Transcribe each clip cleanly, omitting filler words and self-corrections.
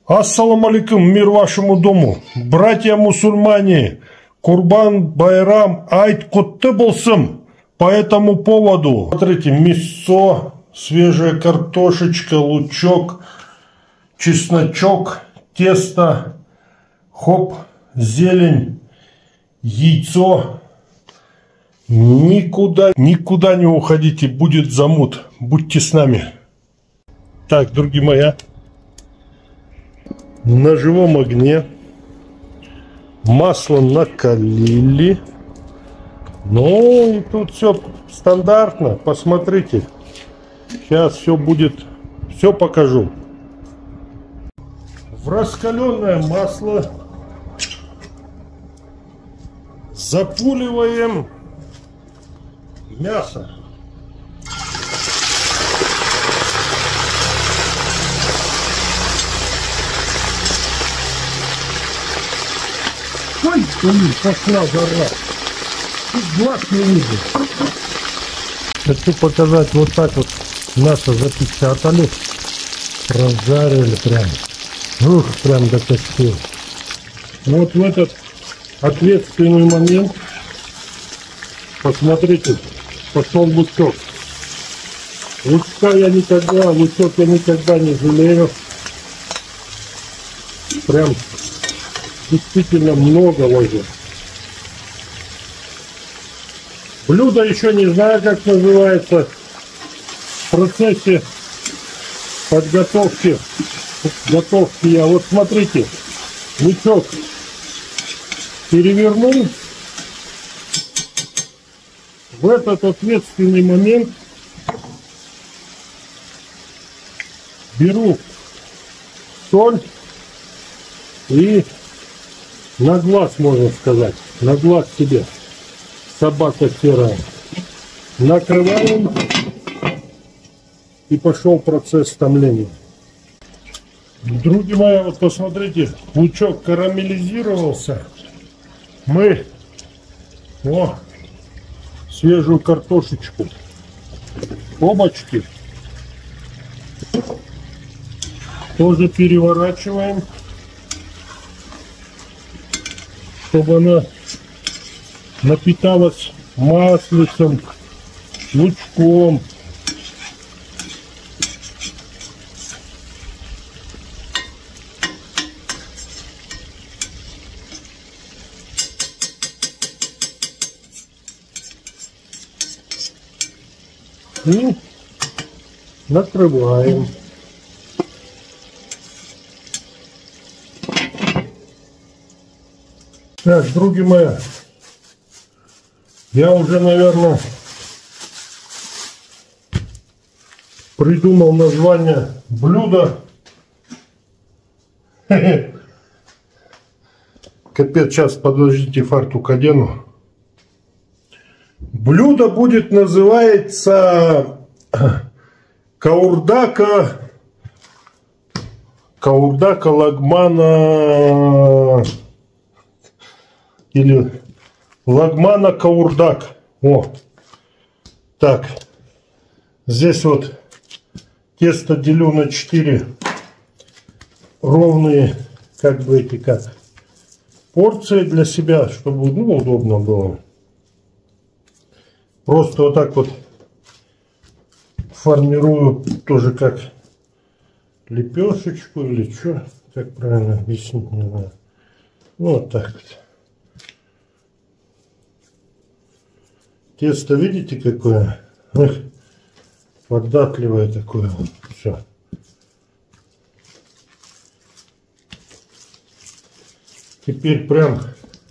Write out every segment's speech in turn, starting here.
Ассаламу алейкум, мир вашему дому. Братья мусульмане, Курбан Байрам Айт Кутты болсын. По этому поводу, смотрите, мясо, свежая картошечка, лучок, чесночок, тесто, хоп, зелень, яйцо. Никуда не уходите, будет замут. Будьте с нами. Так, друзья мои, на живом огне масло накалили. Ну и тут все стандартно. Посмотрите. Сейчас все будет, все покажу. В раскаленное масло запуливаем мясо. Ой, пошла жара. Тут глаз не видит. Хочу показать, вот так вот мясо запечатали, разжарили прям. Ух, прям до костей. Вот в этот ответственный момент, посмотрите, пошел лучок. Лучок я никогда не жалею. Прям действительно много ложим. Блюдо еще не знаю, как называется. В процессе подготовки я. Вот смотрите, лучок перевернул. В этот ответственный момент беру соль и на глаз, можно сказать, на глаз себе, собака серая. Накрываем, и пошел процесс томления. Друзья мои, вот посмотрите, лучок карамелизировался. Мы свежую картошечку, бобочки, тоже переворачиваем, чтобы она напиталась маслицем, лучком. И накрываем. Так, друзья мои, я уже, наверное, придумал название блюда. Капец, сейчас, подождите, фартук одену. Блюдо будет называться каурдака лагмана или лагмана каурдак. О, так, здесь вот тесто делю на 4 ровные, как бы эти как порции для себя, чтобы удобно было. Просто вот так вот формирую, тоже как лепешечку или что, как правильно объяснить, не знаю. Вот так вот. Тесто, видите, какое? Эх, податливое такое. Все. Теперь прям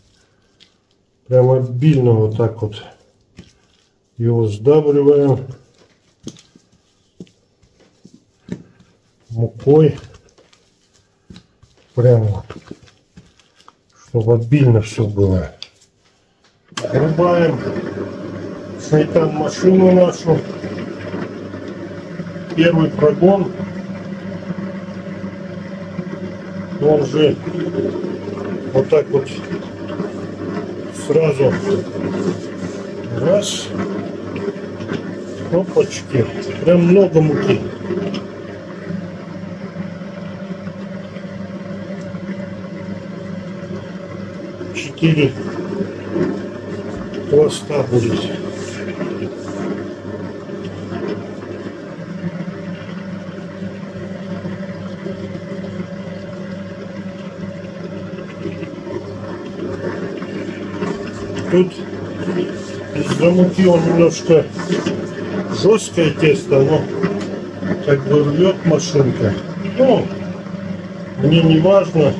обильно вот так вот его сдабриваем мукой, прямо, чтобы обильно все было. Врубаем шайтан машину нашу, первый прогон, он же вот так вот сразу раз. Опачки, прям много муки. 4 пласта будет. Тут из-за муки он немножко жесткое тесто, но как бы рвет машинка. Ну, мне не важно.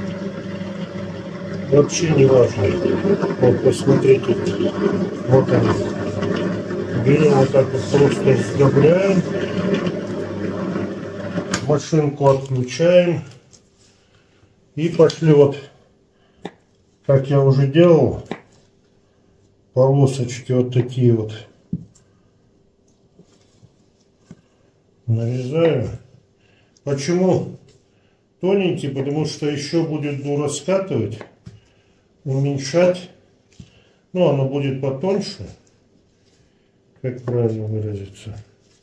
Вообще не важно. Вот, посмотрите. Вот они. Берем вот так вот, просто сдобряем. Машинку отключаем. И пошли вот, как я уже делал, полосочки вот такие вот. Нарезаем. Почему тоненький? Потому что еще будет раскатывать, уменьшать. Ну, оно будет потоньше. Как правильно выразиться?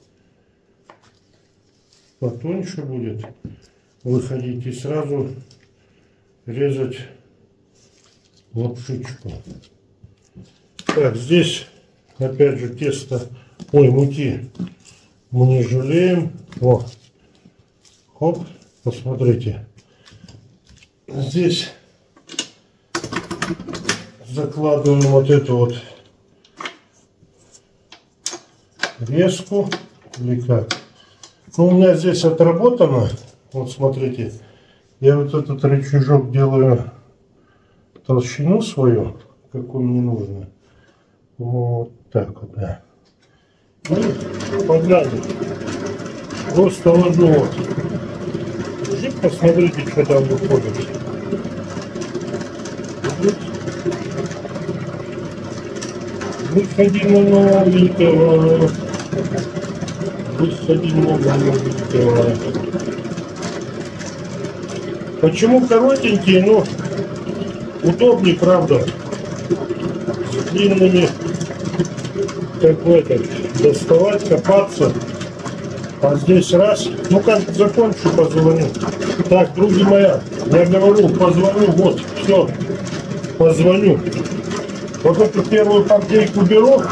Потоньше будет выходить и сразу резать лапшичку. Так, здесь опять же тесто, муки мы не жалеем. О, хоп, посмотрите. Здесь закладываем вот эту вот резку или как. Ну, у меня здесь отработано. Вот смотрите, я вот этот рычажок делаю толщину свою, какую мне нужно. Вот так вот, да. И погнали. Просто ложу вот. Посмотрите, что там выходит. Выходи на новенького. Выходи на новенького. Почему коротенькие? Ну, удобнее, правда. С длинными, как бы это, доставать, копаться. А здесь раз. Ну как закончу, позвоню. Так, други моя, я говорю, позвоню, вот, все, позвоню. Вот эту первую партейку беру,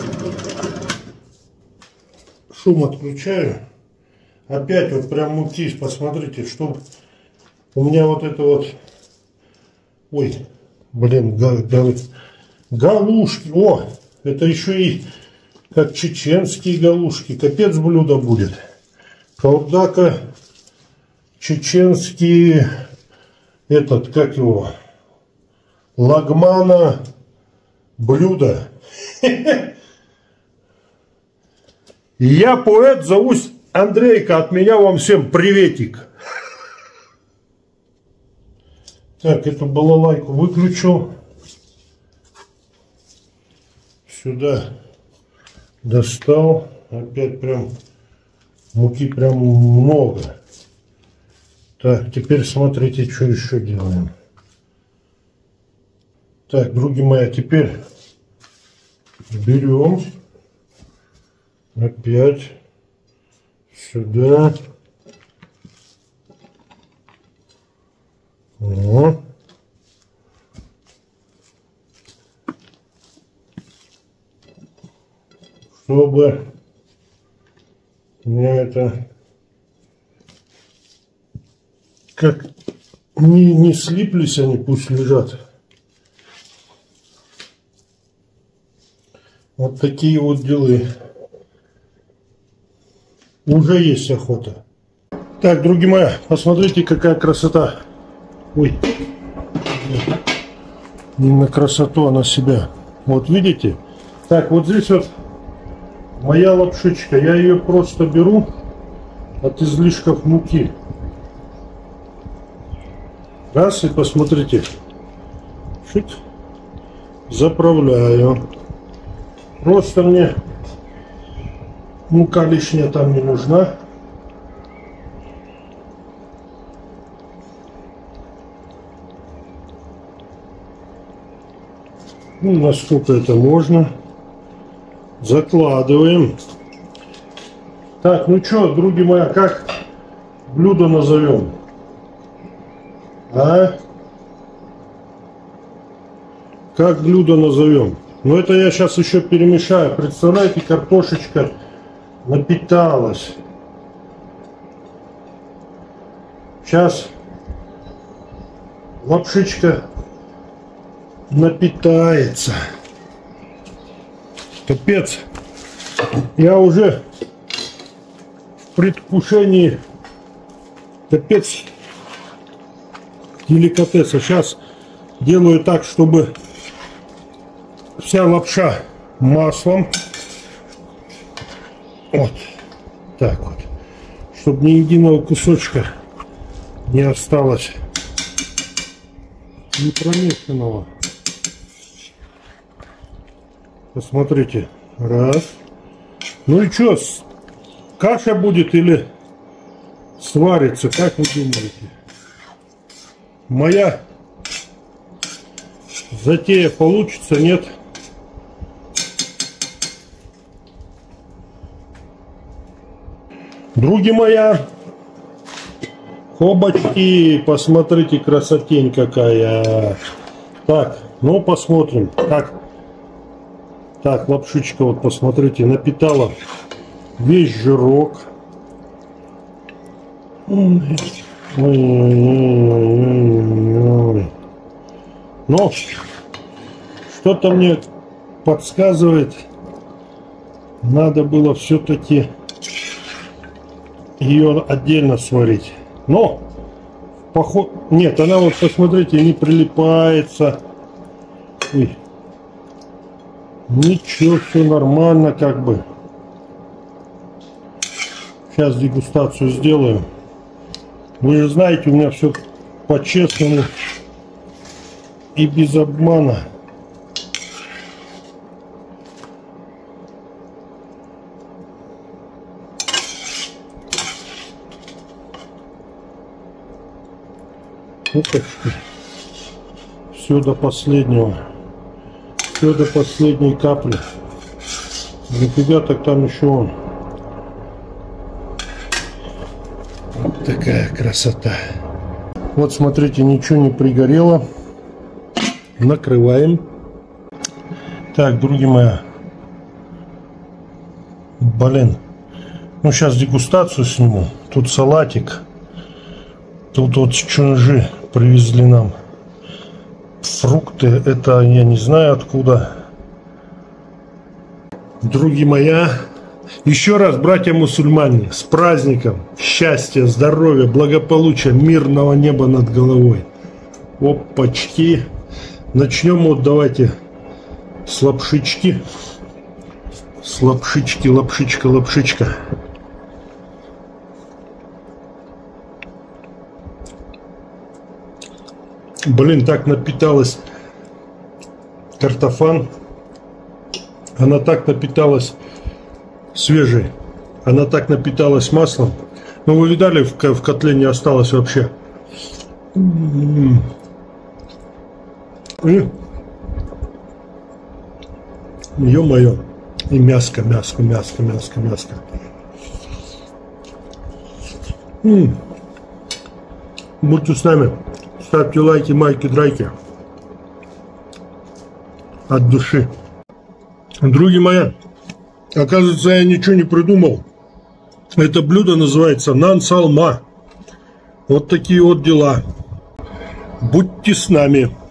шум отключаю, опять вот прям муки, посмотрите, что у меня вот это вот, ой, блин, галушки, о, это еще и как чеченские галушки, капец блюдо будет. Колдака, чеченские, этот, как его, лагмана, блюдо. Я поэт, зовусь Андрейка, от меня вам всем приветик. Так, эту балалайку выключу. Сюда достал. Опять прям муки прям много. Так, теперь смотрите, что еще делаем. Так, други мои, теперь берем опять сюда. Вот. Чтобы у меня это как не слиплись они, пусть лежат. Вот такие вот дела. Уже есть охота. Так, други мои, посмотрите, какая красота. Ой, не на красоту, а на себя. Вот видите? Так, вот здесь вот моя лапшичка. Я ее просто беру от излишков муки. Раз, и посмотрите. Чуть заправляю. Просто мне мука лишняя там не нужна. Ну, насколько это можно. Закладываем. Так, ну что, други мои, как блюдо назовем? А? как блюдо назовем. Но это я сейчас еще перемешаю. Представляете, картошечка напиталась. Сейчас лапшичка напитается. Капец. Я уже в предвкушении, капец, деликатеса. Сейчас делаю так, чтобы вся лапша маслом. Вот. Так вот. Чтобы ни единого кусочка не осталось непромешанного. Посмотрите. Раз. Ну и что, каша будет или сварится? Как вы думаете? Моя затея получится, нет? Други моя, хобочки, посмотрите, красотень какая. Так, ну посмотрим, как. Так, лапшичка, вот посмотрите, напитала весь жирок. Ой-ой-ой-ой-ой. Но что-то мне подсказывает, надо было все-таки ее отдельно сварить. Но нет, она вот, посмотрите, не прилипается. Ой. Ничего, все нормально как бы. Сейчас дегустацию сделаю. Вы же знаете, у меня все по-честному и без обмана. Опачки. Все до последнего. Все до последней капли. Нифига, так там еще он. Вот такая красота. Вот смотрите, ничего не пригорело. Накрываем. Так, други мои. Блин. Ну, сейчас дегустацию сниму. Тут салатик. Тут вот чунжи привезли нам. Фрукты, это я не знаю откуда. Други моя, еще раз, братья-мусульмане, с праздником, счастья, здоровья, благополучия, мирного неба над головой. Опачки. Начнем вот давайте с лапшички. С лапшички, лапшичка, лапшичка. Блин, так напиталась картофан. Она так напиталась свежей. Она так напиталась маслом. Ну, вы видали, в котле не осталось вообще. Ё-моё. И мяско, мяско, мяско, мяско, мяско. Будьте с нами. Ставьте лайки, майки, драйки. От души. Други мои, оказывается, я ничего не придумал. Это блюдо называется нан салма. Вот такие вот дела. Будьте с нами.